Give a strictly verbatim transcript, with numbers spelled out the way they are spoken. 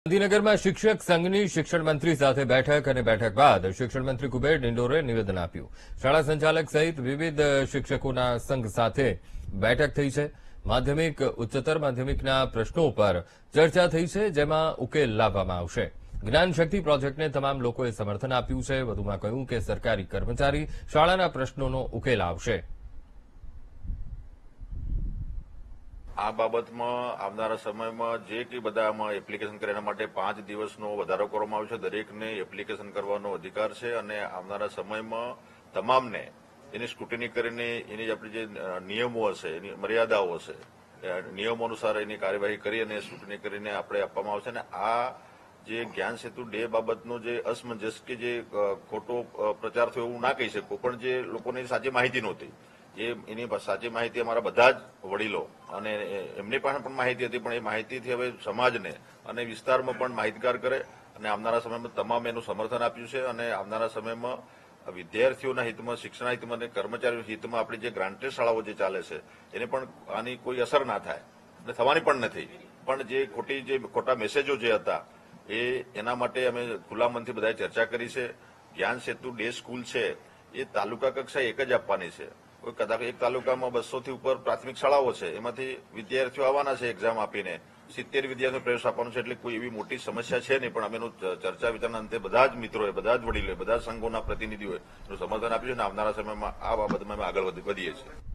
ગાંધીનગરમાં શિક્ષક સંઘની શિક્ષણ મંત્રી સાથે બેઠક અને બેઠક બાદ શિક્ષણ મંત્રી કુબેર ડિંડોરે નિવેદન આપ્યું। શાળા સંચાલક સહિત વિવિધ શિક્ષકોના સંઘ સાથે બેઠક થઈ છે। માધ્યમિક ઉચ્ચતર માધ્યમિકના પ્રશ્નો પર ચર્ચા થઈ છે, જેમાં ઉકેલ લાવવામાં આવશે। જ્ઞાન શક્તિ પ્રોજેક્ટને તમામ લોકોએ સમર્થન આપ્યું છે। વધુમાં કહ્યું કે સરકારી કર્મચારી શાળાના પ્રશ્નોનો ઉકેલ આવશે। આ બાબતમાં આવનારા સમયમાં જે કંઈ બધા આમાં એપ્લિકેશન કરે એના માટે પાંચ દિવસનો વધારો કરવામાં આવ્યો છે। દરેકને એપ્લિકેશન કરવાનો અધિકાર છે અને આવનારા સમયમાં તમામને એની સ્ક્રુટિની કરીને એની આપણી જે નિયમો હશે, એની મર્યાદાઓ હશે, નિયમો અનુસાર એની કાર્યવાહી કરી અને સ્ક્રુટિની કરીને આપણે આપવામાં આવશે। અને આ જે જ્ઞાન સેતુ ડે બાબતનો જે અસમંજસ કે જે ખોટો પ્રચાર થયો એવું ના કહી શકું, પણ જે લોકોને સાચી માહિતી નહોતી, એ એની સાચી માહિતી અમારા બધા જ વડીલો અને એમની પાસે પણ માહિતી હતી, પણ એ માહિતીથી હવે સમાજને અને વિસ્તારમાં પણ માહિતગાર કરે અને આવનારા સમયમાં તમામ એનું સમર્થન આપ્યું છે। અને આવનારા સમયમાં વિદ્યાર્થીઓના હિતમાં, શિક્ષણના હિતમાં અને કર્મચારીઓના હિતમાં આપણી જે ગ્રાન્ટેડ શાળાઓ જે ચાલે છે એને પણ આની કોઈ અસર ના થાય અને થવાની પણ નથી। પણ જે ખોટી જે ખોટા મેસેજો જે હતા એ એના માટે અમે ખુલ્લા મનથી બધાએ ચર્ચા કરી છે। જ્ઞાન સેતુ ડે સ્કૂલ છે એ તાલુકા કક્ષાએ એક જ આપવાની છે। કોઈ કદાચ એક તાલુકામાં બસો થી ઉપર પ્રાથમિક શાળાઓ છે, એમાંથી વિદ્યાર્થીઓ આવવાના છે એક્ઝામ આપીને, સિત્તેર વિદ્યાર્થીઓ પ્રવેશ આપવાનો છે, એટલે કોઈ એવી મોટી સમસ્યા છે નહીં। પણ અમે એનું ચર્ચા વિચારના અંતે બધા જ મિત્રોએ, બધા જ વડીલોએ, બધા જ સંઘોના પ્રતિનિધિઓએ સમર્થન આપ્યું છે અને આવનારા સમયમાં આ બાબતમાં અમે આગળ વધીએ છીએ।